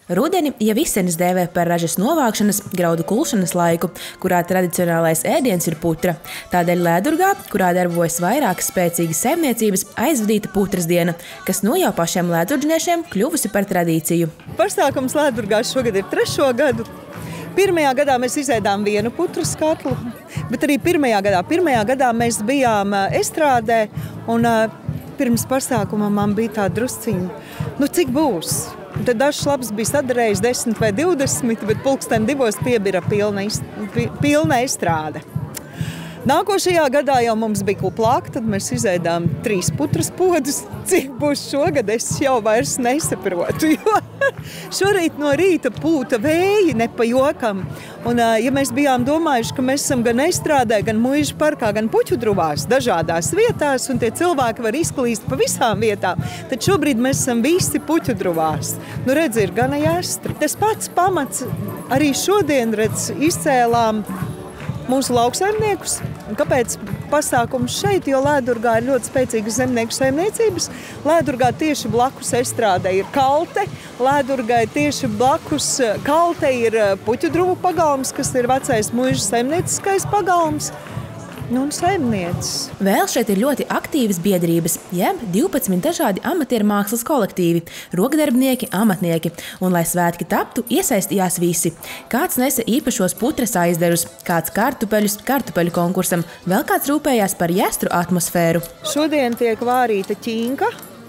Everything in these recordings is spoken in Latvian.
Rudeni jau izsenis dēvē par ražas novākšanas, graudu kulšanas laiku, kurā tradicionālais ēdiens ir putra. Tādēļ Lēdurgā, kurā darbojas vairākas spēcīgas saimniecības, aizvadīta putras diena, kas nu jau pašiem lēdurģniešiem kļuvusi par tradīciju. Pasākums Lēdurgā šogad ir 3. gadu. Pirmajā gadā mēs izēdām vienu putras katlu, bet arī pirmajā gadā mēs bijām estrādē, un pirms pasākuma man bija tā drusciņa, cik būs? Tad dažs labs bija sadarējis 10 vai 20, bet pulksten 2 piebira pilna estrāde. Nākošajā gadā jau mums bija kuplāk, tad mēs izēdām 3 putras podus. Cik būs šogad, es jau vairs nesaprotu, jo šorīt no rīta pūta vēji ne pa jokam. Un, ja mēs bijām domājuši, ka mēs esam gan estrādē, gan muižu parkā, gan puķu druvās, dažādās vietās, un tie cilvēki var izklīst pa visām vietām, tad šobrīd mēs esam visi puķu druvās. Redz, ir gana jāstri. Tas pats pamats arī šodien, redz, izcēlām mūsu lauksaimniekus. Kāpēc pasākums šeit? Jo Lēdurgā ir ļoti spēcīgas zemnieku saimniecības. Lēdurgā tieši blakus estrādē ir kalte. Lēdurgai tieši blakus kalte ir puķu druvu pagalms, kas ir vecais muižu saimnieciskais pagalms. Un saimnieces. Vēl šeit ir ļoti aktīvas biedrības, jeb 12 dažādi amatieru mākslas kolektīvi, rokdarbnieki, amatnieki. Un, lai svētki taptu, iesaistījās visi. Kāds nesa īpašos putras aizdarus, kāds kartupeļu konkursam, vēl kāds rūpējās par jēstru atmosfēru. Šodien tiek vārīta ķinka.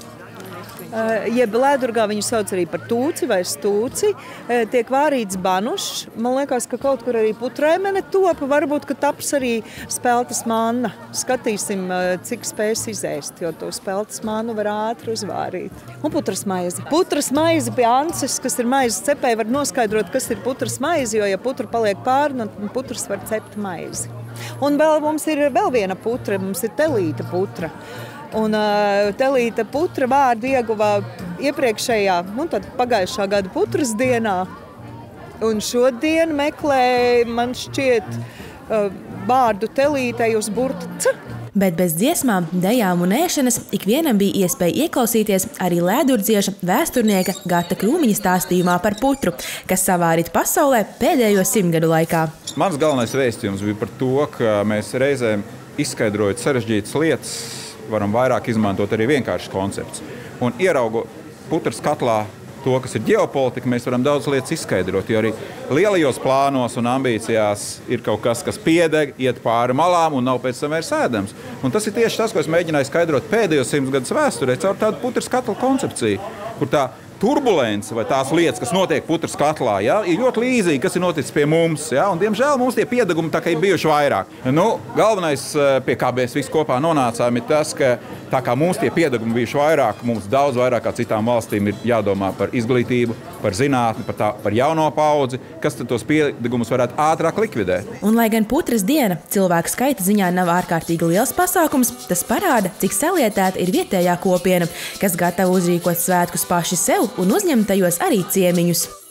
Jeb Lēdurgā viņu sauc arī par tūci vai stūci, tiek vārīts banušs. Man liekas, ka kaut kur arī putraimene topa, varbūt, ka taps arī speltas manna. Skatīsim, cik spēs izēst, jo to speltas mannu var ātri uzvārīt. Un putras maize. Putras maize pie Ances, kas ir maizes cepēji, var noskaidrot, kas ir putras maize, jo, ja putra paliek pāri, tad putras var cept maizi. Un vēl mums ir vēl viena putra, mums ir telīta putra. Un telīta putra vārdu ieguva iepriekšējā, pagājušā gada putras dienā. Un šodien meklē, man šķiet, vārdu telītei uz burta C. Bet bez dziesmām, dejām un ēšanas ikvienam bija iespēja ieklausīties arī lēdurdzieša vēsturnieka Gata Krūmiņa stāstījumā par putru, kas savārīta pasaulē pēdējo 100 gadu laikā. Mans galvenais vēstījums bija par to, ka mēs reizēm izskaidrojot sarežģītas lietas, varam vairāk izmantot arī vienkāršs koncepts. Un ieraugot putras katlā to, kas ir ģeopolitika, mēs varam daudz lietas izskaidrot, jo arī lielajos plānos un ambīcijās ir kaut kas, kas piedeg, iet pāri malām un nav pēc tam vairs ēdams. Un tas ir tieši tas, ko es mēģināju skaidrot pēdējos 100 gadus vēsturē caur tādu putras katla koncepciju, kur tā turbulence vai tās lietas, kas notiek putras katlā, ir ļoti līdzīgi, kas ir noticis pie mums. Un, diemžēl, mums tie piedegumi tā kā ir bijuši vairāk. Galvenais, pie kā mēs visi kopā nonācām, ir tas, ka tā kā mums tie piedegumi bijuši vairāk, mums daudz vairāk kā citām valstīm ir jādomā par izglītību, par zinātni, par jauno paudzi, kas tad tos piedegumus varētu ātrāk likvidēt. Un, lai gan putras diena cilvēku skaita ziņā nav ārkārtīgi liels pasākums, tas parāda, cik salietēta ir vietējā kopiena, kas gatava uzrīkot svētkus paši sev un uzņemt tajos arī ciemiņus.